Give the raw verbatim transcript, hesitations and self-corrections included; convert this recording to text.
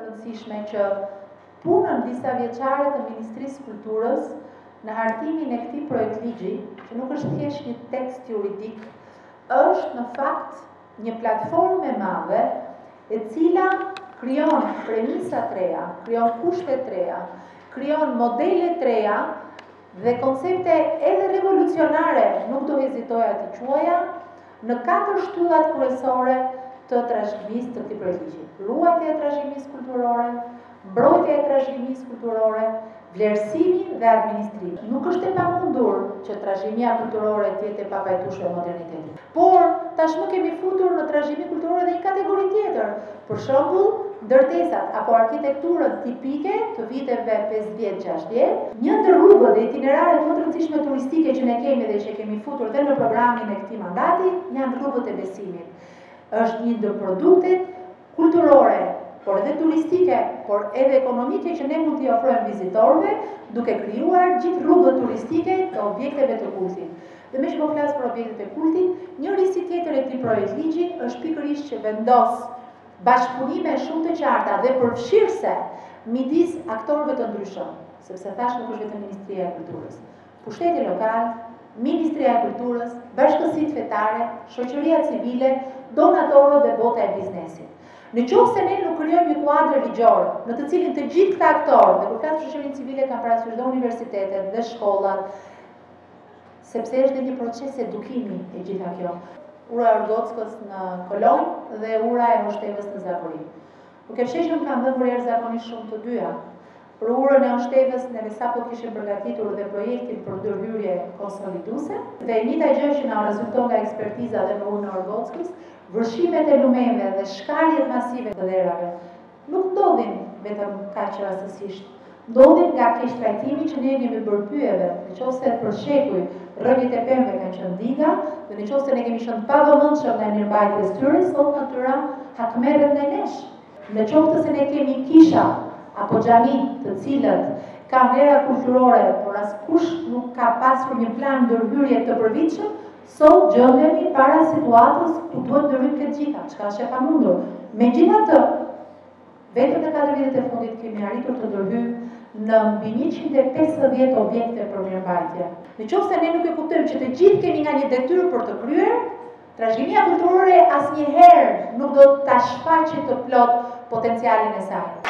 të rëndësishme që punën disa vjeçare të Ministrisë Kulturës në hartimin e këtij projekt ligji, që nuk është thjesht një tekst juridik, është në fakt një platformë e madhe e cila krijon premisa të reja, krijon kushte të reja, krijon modele të reja dhe koncepte edhe revolucionare, nuk do hezitoja të quaja, në katër shtyllat kryesore të trashëgimisë të këtij projekti. Ruajtja e trashëgimisë kulturore, mbrojtja e trashëgimisë kulturore, vlerësimi dhe administrimi. Nuk është e pamundur që trashëgimia kulturore të jetë e papajtueshme e modernitetit. Por tashmë kemi futur në trashëgimi kulturore dhe një kategori tjetër, për shembull, ndërtesat apo arkitekturën tipike të viteve pesëdhjetë gjashtëdhjetë. Një ndër rrugët dhe itineraret më të rëndësishme turistike që ne kemi dhe që kemi futur dhe në programin e këtij mandati janë rrugët e besimit. Është një ndër produktet kulturore, por edhe turistike, por edhe ekonomike që ne mund t'i ofrojmë vizitorëve, duke krijuar gjithë rrugët turistike të objekteve të kultit. Dhe me që po flas për objektet e kultit, një risi tjetër e këtij projekt ligji është pikërisht që vendos bashkëpunime shumë të qarta dhe përfshirëse midis aktorëve të ndryshëm, sepse thash nuk është vetëm Ministria e Kulturës. Pushteti lokal, Ministria e Kulturës, bashkësitë fetare, shoqëria civile, donatorët dhe bota e biznesit. Në qoftë se ne nuk krijojmë një kuadër ligjor, në të cilin të gjithë këta aktorë, dhe kur flas shoqërinë civile kanë parasysh dhe universitetet dhe shkollat, sepse është një proces edukimi e gjitha kjo. Ura e Orgockës në Kolonjë dhe ura e Oshtevës në Zapori. Duke fshehur kanë dhënë vlerë zakonisht shumë të dyja. Për urën e Oshtevës neve sapo kishim përgatitur dhe projektin për ndërhyrje konsoliduese, dhe e njëjta gjë që na rezulton nga ekspertiza dhe në urën e Orgockës, vërshimet e lumeve dhe shkarjet masive të dherave nuk ndodhin vetëm kaq rastësisht. Ndodhin nga keq trajtimi që ne kemi bërë pyjeve, nëse për shekuj rrënjët e pemëve kanë qenë diga, dhe nëse ne kemi qenë pavëmendshëm në mirëmbajtjes tyre, sot natyra hakmerret ndaj nesh. Në qoftë se ne kemi kisha apo xhami të cilët kanë vlera kulturore, por askush nuk ka pasur një plan ndërhyrje të përvitshëm, sot gjendemi para situatës ku duhet ndërhyjnë të gjitha, çka është e pamundur. Megjithatë, vetëm në katër vitet e fundit kemi arritur të ndërhyjmë në mbi njëqind e pesëdhjetë objekte për mirëmbajtje. Në qoftë se ne nuk e kuptojmë që të gjithë kemi nga një detyrë për të kryer, trashëgimia kulturore asnjëherë nuk do ta shfaqë të plot potencialin e saj.